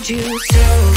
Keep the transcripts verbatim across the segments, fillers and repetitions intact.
told you so.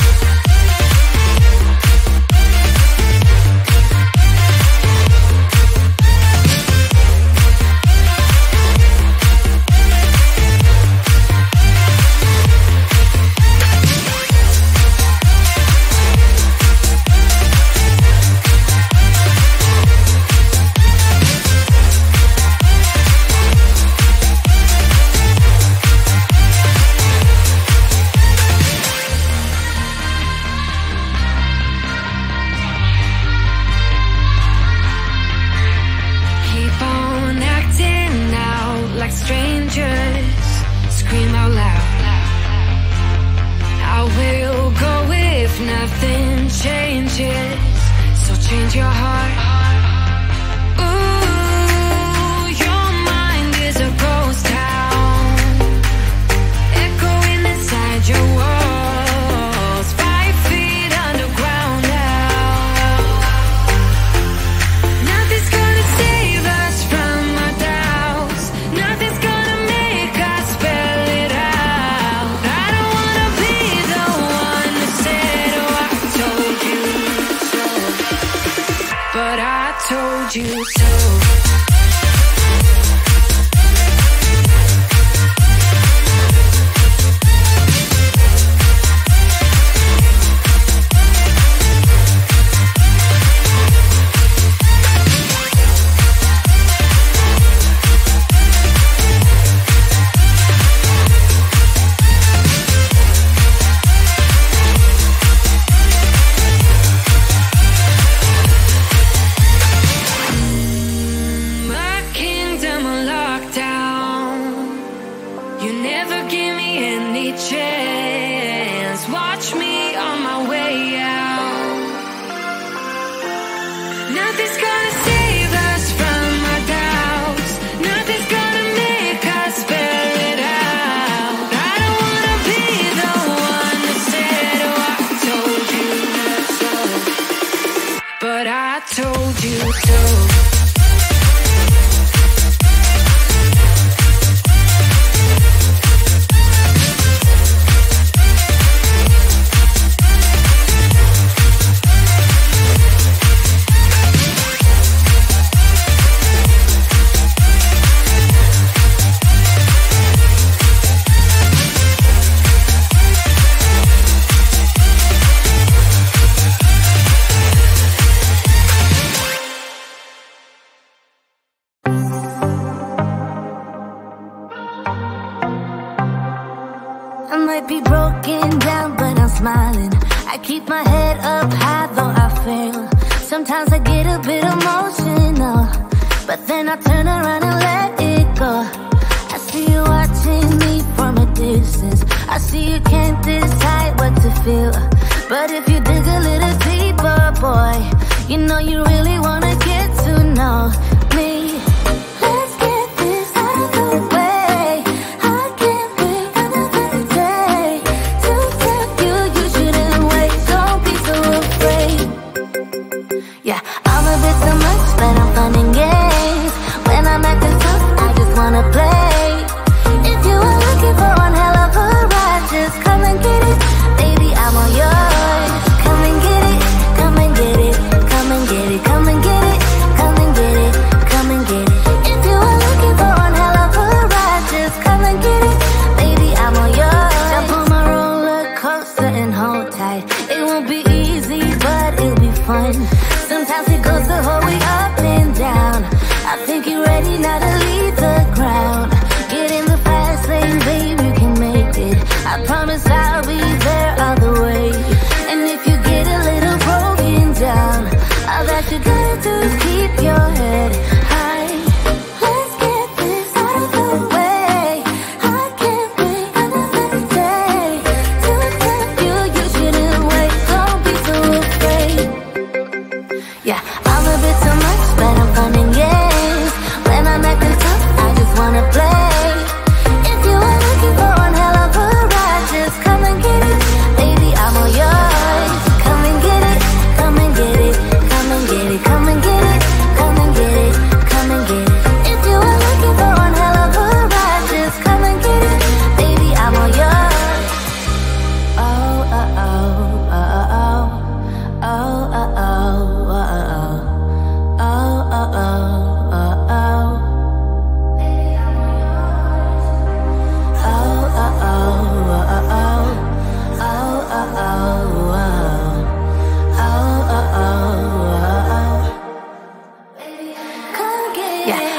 Oh,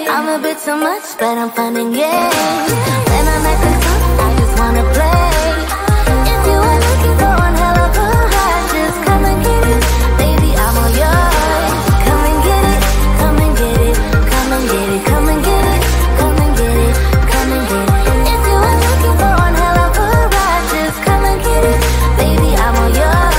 I'm a bit too much, but I'm fun and games. When I'm at the top, I just wanna play. If you are looking for one hell of a ride, just come and get it. Baby, I'm all yours. Come and get it, come and get it, come and get it, come and get it, come and get it, come and get it. If you are looking for one hell of a ride, just come and get it. Baby, I'm all yours.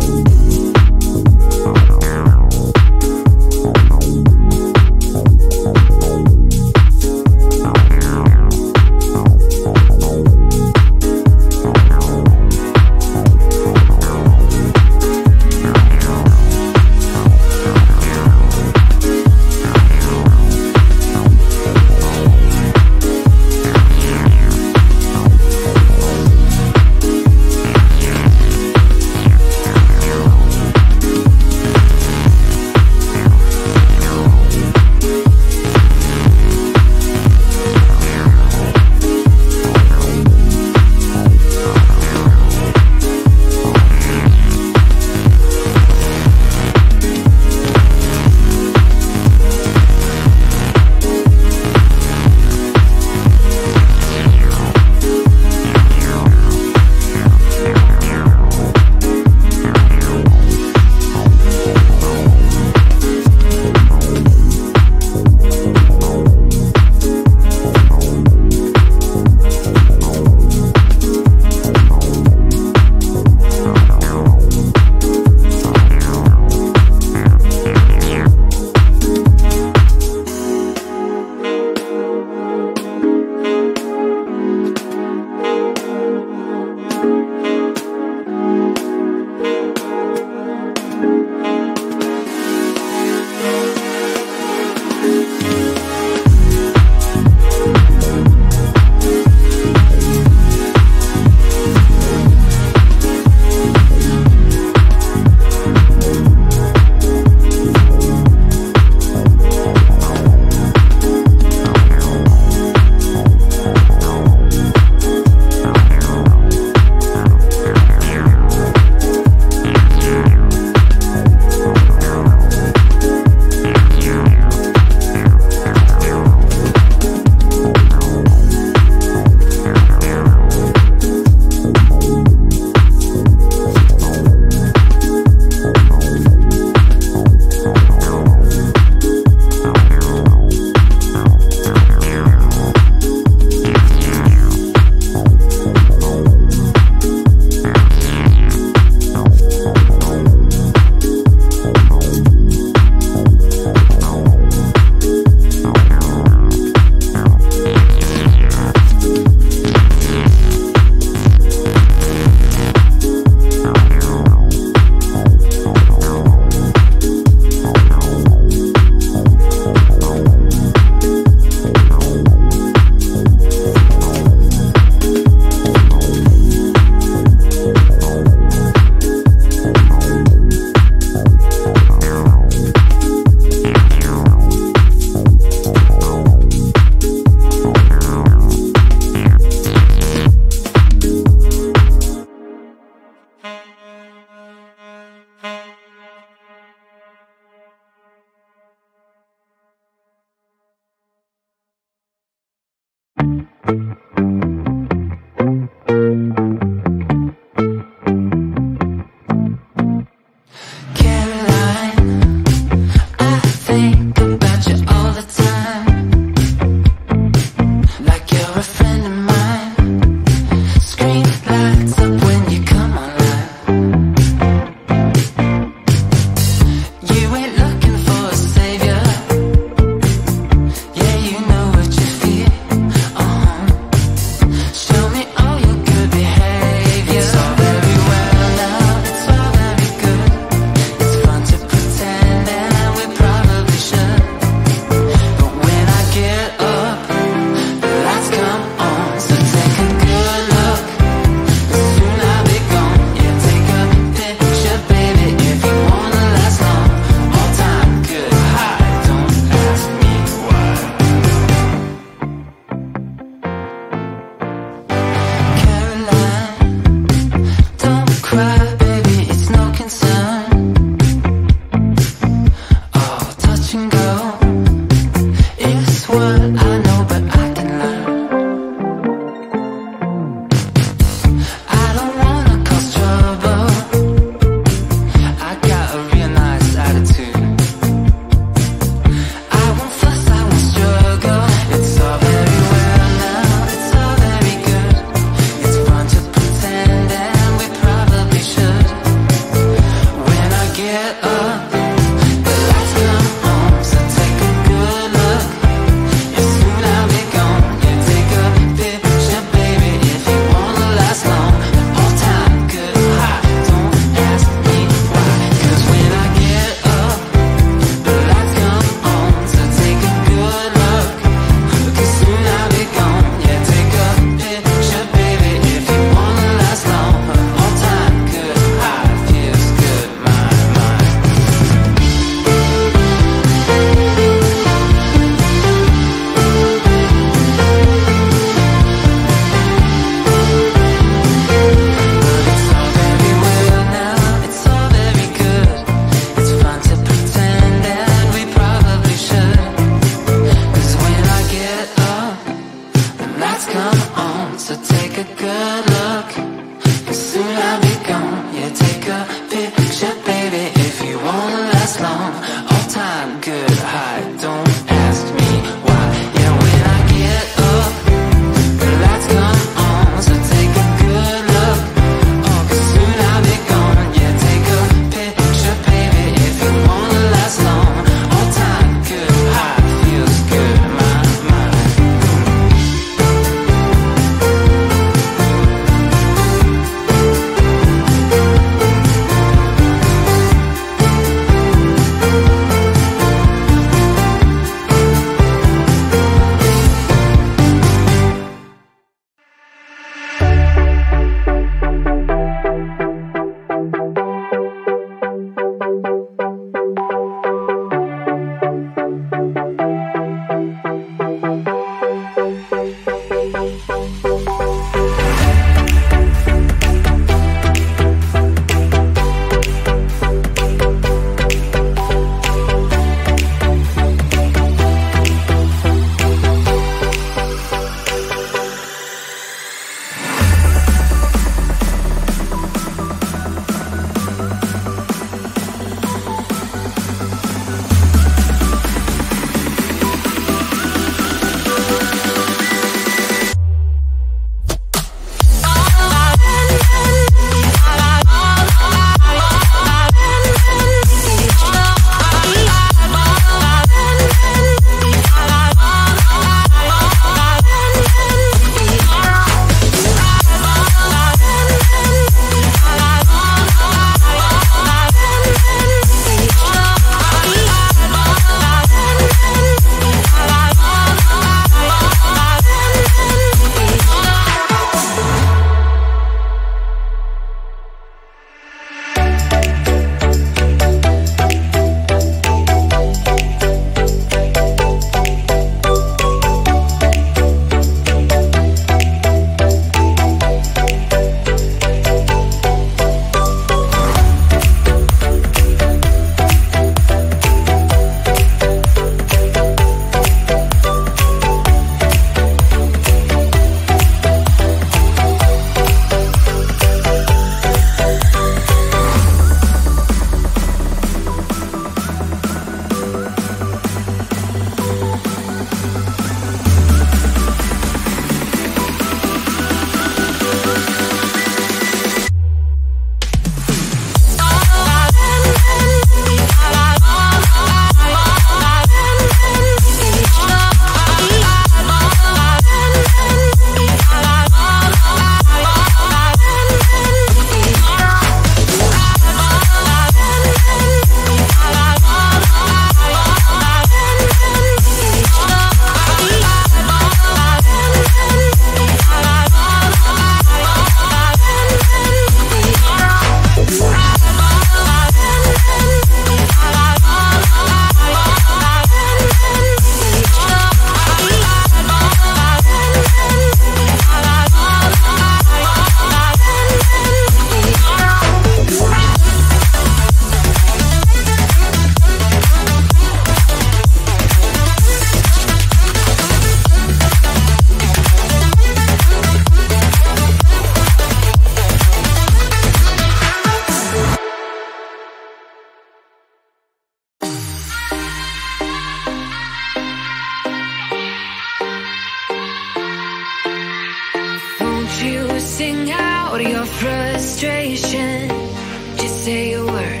sing out your frustration. Just say a word.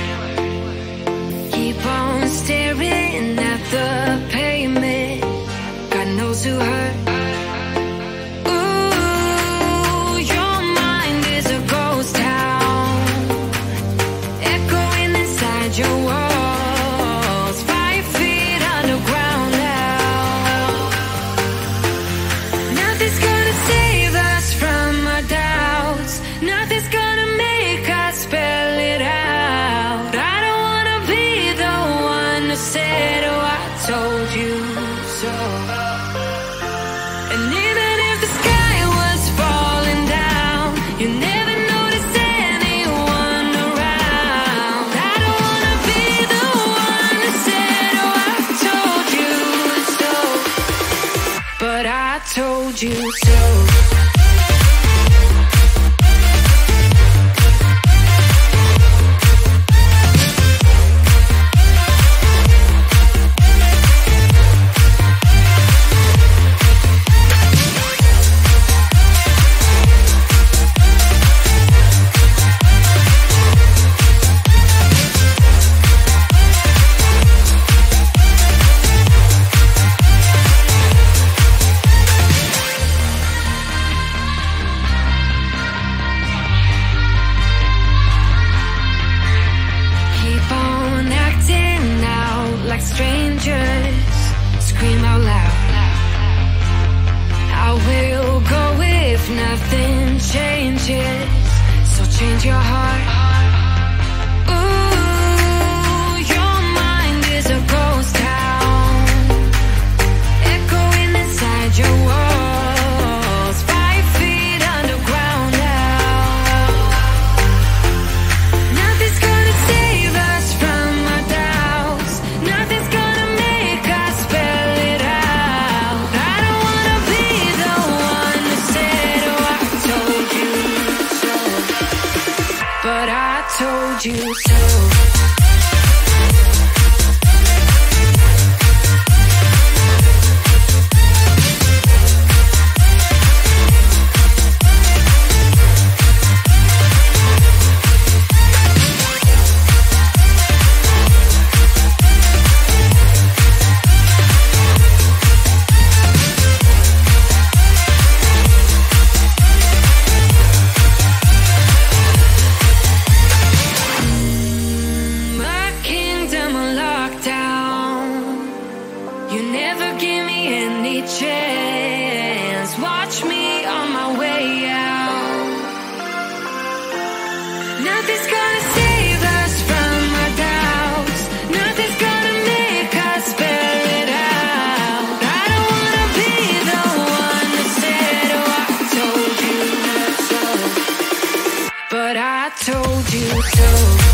Keep on staring at the pavement. God knows who hurt. Ooh, your mind is a ghost town, echoing inside your walls, five feet underground now. Nothing's gonna save us from our doubts. Nothing's gonna make us spell it out. I don't wanna be the one who said, oh, I told you so. And even if the sky was falling down, you never noticed anyone around. I don't wanna be the one who said, oh, I told you so. But I told you so. Strangers, scream out loud. I will go if nothing changes. So change your heart. Ooh, your mind is a ghost town, echoing inside your walls, five feet underground now. Nothing's gonna save us from our doubts. Nothing's gonna make us spell it out. I don't wanna be the one who said, oh, I told you so. But I told you so. Chance, watch me on my way out. Nothing's gonna save us from our doubts. Nothing's gonna make us spell it out. I don't wanna be the one that said, oh, I told you so. But I told you so.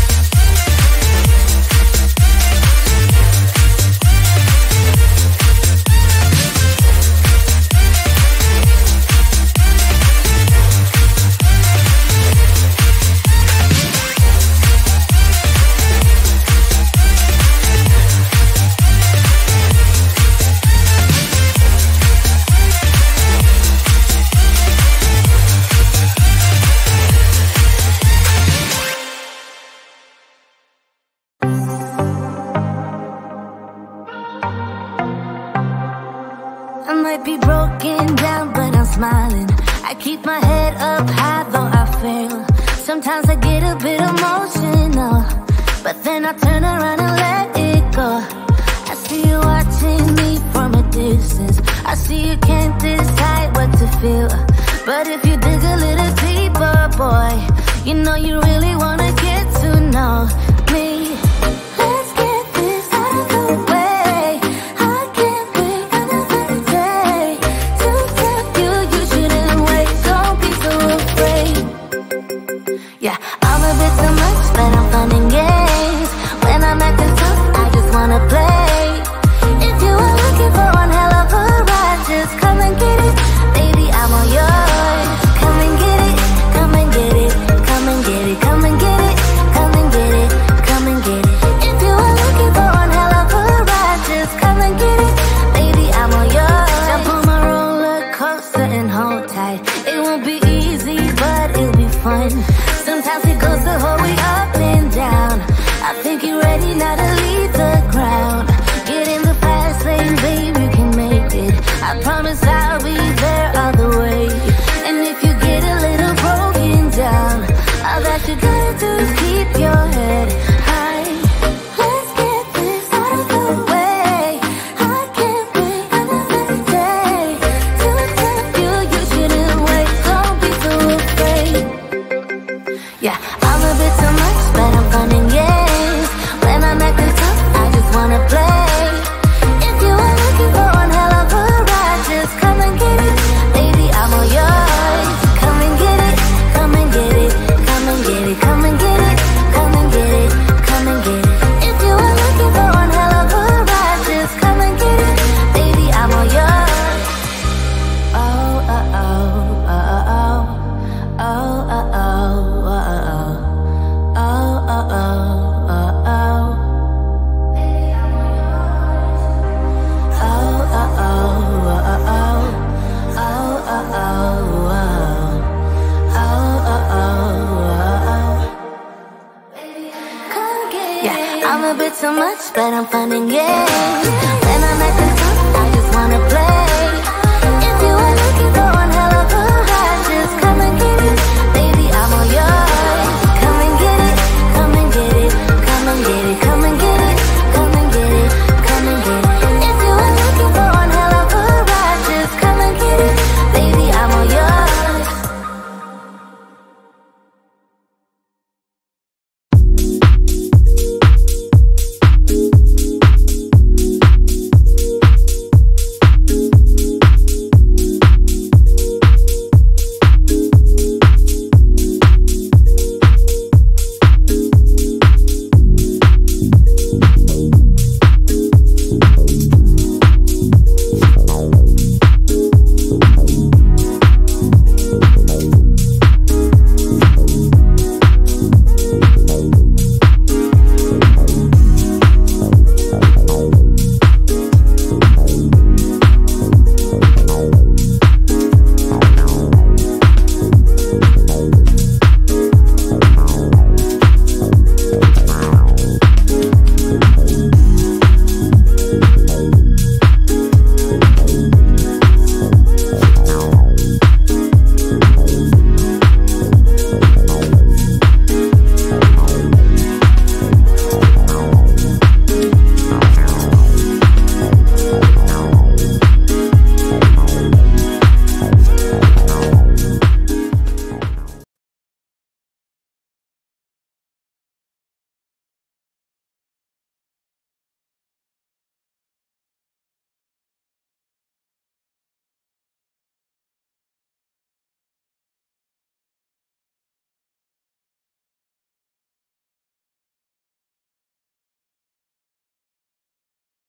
I might be broken down, but I'm smiling. I keep my head up high, though I fail. Sometimes I get a bit emotional, but then I turn around and let it go. I see you watching me from a distance. I see you can't decide what to feel. But if you dig a little deeper, boy, you know you really wanna get to know me. Let's get this out of the way. I can't wait another day to tell you you shouldn't wait. Don't be so afraid. Yeah, I'm a bit too much, but I'm fun and games. When I'm acting tough, I just wanna play. If you are looking for one hell of a ride, just come and get it. Baby, I'm all yours. Come and get it, come and get it, come and get it, come and get it, come and get it, come and get it. Sometimes he goes the whole way up and down. I think you're ready now to leave the ground. Get in the fast lane, babe, you can make it. I promise I'll be there all the way. And if you get a little broken down, all that you gotta do is keep your head high. Let's get this out of the way. I can't wait another day to tell you you shouldn't wait. Don't be so afraid. Yeah, I'm a bit too much, but I'm fun and games. When I'm acting tough, I just wanna play. If you are looking for one hell of a ride, just come and get it. Baby, I'm all yours. Come and get it, come and get it, come and get it, come and get it, come and get it, come and get it. If you are looking for one hell of a ride, just come and get it. Baby, I'm all yours. Oh, uh, oh, uh, oh, oh, uh, oh, uh, oh. Oh, oh, oh, oh, oh. Oh, oh, oh, oh, oh. Oh, oh, oh, oh. Oh, oh, oh, oh. Yeah, I'm a bit too much, but I'm fun and games.